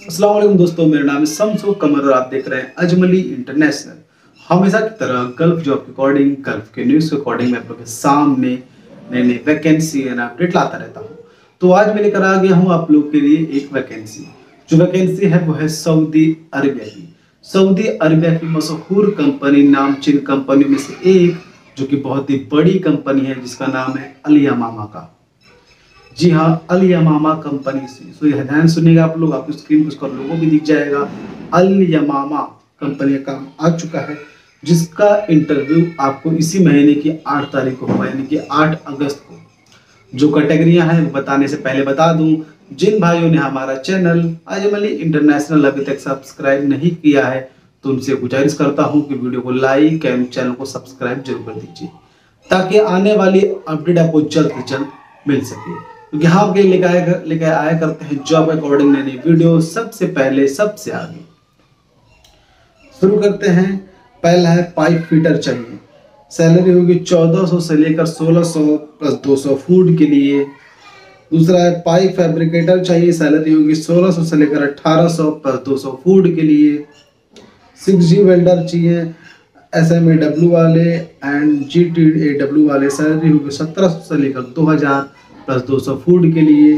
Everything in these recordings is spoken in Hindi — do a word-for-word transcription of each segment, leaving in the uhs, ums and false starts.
अस्सलाम वालेकुम दोस्तों, मेरा नाम है शम्सु कमर और आप देख रहे हैं अजमली इंटरनेशनल। हमेशा की तरह गल्फ जॉब के अकॉर्डिंग, गल्फ के न्यूज़ के अकॉर्डिंग मैं आप लोगों के सामने नई नई वैकेंसी एंड अपडेट लाता रहता हूँ। तो आज मैं लेकर आ गया हूँ आप लोग के लिए एक वैकेंसी। जो वैकेंसी है वो है सऊदी अरबिया की। सऊदी अरबिया की मशहूर कंपनी, नामचीन कंपनी में से एक, जो कि बहुत ही बड़ी कंपनी है, जिसका नाम है अल यमामा का। जी हाँ, अल यमामा कंपनी से। सो यह ध्यान सुनिएगा आप लोग, आपकी स्क्रीन पर उसका लोगो भी दिख जाएगा। अल यमामा कंपनी का काम आ चुका है, जिसका इंटरव्यू आपको इसी महीने की आठ तारीख को होगा, यानी कि आठ अगस्त को। जो कैटेगरियां हैं बताने से पहले बता दूं, जिन भाइयों ने हमारा चैनल अजमली इंटरनेशनल अभी तक सब्सक्राइब नहीं किया है, तो उनसे गुजारिश करता हूं कि वीडियो को लाइक एंड चैनल को सब्सक्राइब जरूर कर दीजिए, ताकि आने वाली अपडेट आपको जल्द से जल्द मिल सके। क्योंकि हम आपके लेकर आया लेकर आया करते हैं जॉब अकॉर्डिंग नई नई वीडियो सबसे पहले, सबसे आगे। शुरू करते हैं। पहला है पाइप फिटर चाहिए। सैलरी होगी चौदह सौ से लेकर सोलह सौ प्लस दो सौ फूड के लिए। दूसरा है पाइप फैब्रिकेटर चाहिए। सैलरी होगी सोलह सौ से लेकर अठारह सौ प्लस दो सौ फूड के लिए। सिक्स जी वेल्डर चाहिए, एस एम ए डब्ल्यू वाले and G T A W वाले। सैलरी होगी सत्रह सौ से लेकर दो हज़ार प्लस दो सौ फूड के लिए।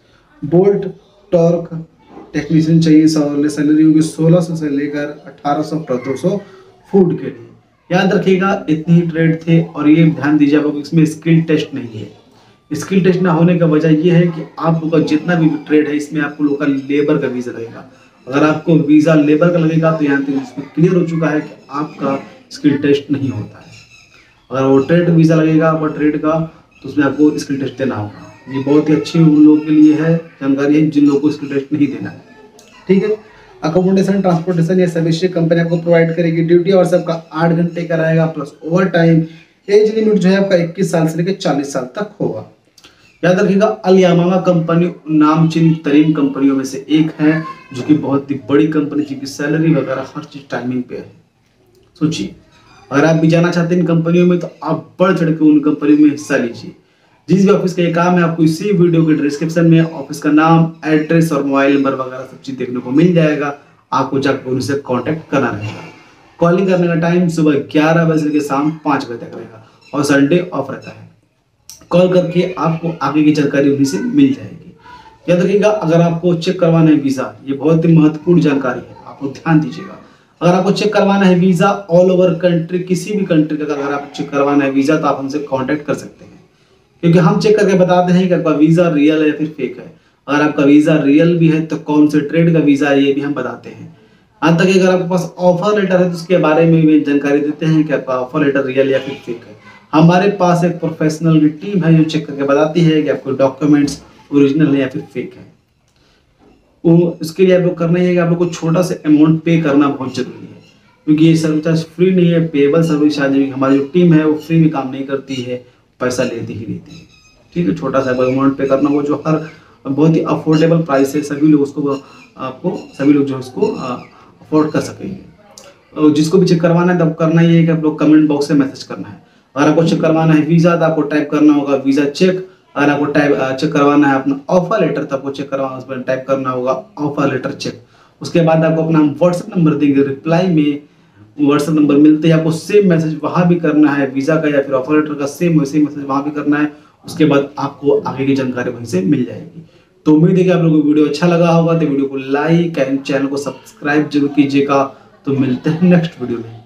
बोल्ट टॉर्क टेक्नीशियन चाहिए। सैलरी होगी सोलह सौ से लेकर अठारह सौ प्लस दो सौ फूड के लिए। याद रखिएगा, इतनी ही ट्रेड थे, और ये ध्यान दीजिए आप लोग, इसमें स्किल टेस्ट नहीं है। स्किल टेस्ट ना होने का वजह यह है कि आप लोग का जितना भी ट्रेड है, इसमें आपको लोग का लेबर का वीजा लगेगा। अगर आपको वीजा लेबर का लगेगा तो यहाँ तक इसमें क्लियर हो चुका है कि आपका स्किल टेस्ट नहीं होता है। अगर वो ट्रेड वीजा लगेगा आपका ट्रेड का, तो उसमें आपको स्किल टेस्ट देना होगा। ये बहुत ही अच्छी उन लोगों के लिए है जानकारी है जिन लोगों को स्किल टेस्ट नहीं देना है। ठीक है। अकोमोडेशन, ट्रांसपोर्टेशन ये सभी कंपनी आपको प्रोवाइड करेगी। ड्यूटी और सबका आठ घंटे का रहेगा plus overtime. Age limit जो है आपका इक्कीस साल से लेकर चालीस साल तक होगा। याद रखिएगा, अल यमामा कंपनी नामचीन तरीन कंपनियों में से एक है, जो कि बहुत ही बड़ी कंपनी, जिनकी सैलरी वगैरह हर चीज टाइमिंग पे है। सोचिए, अगर आप भी जाना चाहते हैं इन कंपनियों में, तो आप बढ़ चढ़ के उन कंपनियों में हिस्सा लीजिए। जिस भी ऑफिस का ये काम है, आपको इसी वीडियो के डिस्क्रिप्शन में ऑफिस का नाम, एड्रेस और मोबाइल नंबर वगैरह सब चीज देखने को मिल जाएगा। आपको जाकर उनसे कांटेक्ट करना रहेगा। कॉलिंग करने का टाइम सुबह ग्यारह बजे से शाम पाँच बजे तक रहेगा, और संडे ऑफ रहता है। कॉल करके आपको आगे की जानकारी उन्हीं से मिल जाएगी। याद रखिएगा, अगर आपको चेक करवाना है वीजा, ये बहुत ही महत्वपूर्ण जानकारी है, आपको ध्यान दीजिएगा। अगर आपको चेक करवाना है वीजा ऑल ओवर कंट्री, किसी भी कंट्री का अगर आप चेक करवाना है वीजा, तो आप हमसे कांटेक्ट कर सकते हैं, क्योंकि हम चेक करके बताते हैं कि आपका वीजा रियल है या फिर फेक है। अगर आपका वीजा रियल भी है तो कौन से ट्रेड का वीजा है ये भी हम बताते हैं। यहाँ तक अगर आपके पास ऑफर लेटर है तो उसके बारे में भी जानकारी देते हैं कि आपका ऑफर लेटर रियल या फिर फेक है। हमारे पास एक प्रोफेशनल की टीम है जो चेक करके बताती है कि आपको डॉक्यूमेंट्स ओरिजिनल है या फिर फेक है। वो इसके लिए आप लोग करना ही है कि आप लोग को छोटा सा अमाउंट पे करना बहुत जरूरी है, क्योंकि ये सर्विस चार्ज फ्री नहीं है, पेएबल सर्विस चार्ज है। हमारी जो टीम है वो फ्री में काम नहीं करती है, पैसा लेती ही लेती है। ठीक है, छोटा सा अमाउंट पे करना, वो जो हर बहुत ही अफोर्डेबल प्राइस है, सभी लोग उसको आपको सभी लोग जो उसको अफोर्ड कर सकेंगे। जिसको भी चेक करवाना है तब करना ही है कि आप लोग कमेंट बॉक्स से मैसेज करना है। अगर आपको चेक करवाना है वीजा, तो आपको टाइप करना होगा वीजा चेक। अगर आपको टाइप चेक करवाना है अपना ऑफर लेटर, तो आपको चेक करवाना उस पर टाइप करना होगा ऑफर लेटर चेक। उसके बाद आपको अपना व्हाट्सएप नंबर देंगे, रिप्लाई में व्हाट्सएप नंबर मिलते ही आपको सेम मैसेज वहां भी करना है, वीजा का या फिर ऑफर लेटर का सेम वैसे मैसेज वहां भी करना है। उसके बाद आपको आगे की जानकारी वहीं से मिल जाएगी। तो उम्मीद है कि आप लोगों को वीडियो अच्छा लगा होगा, तो वीडियो को लाइक एंड चैनल को सब्सक्राइब जरूर कीजिएगा। तो मिलते हैं नेक्स्ट वीडियो में।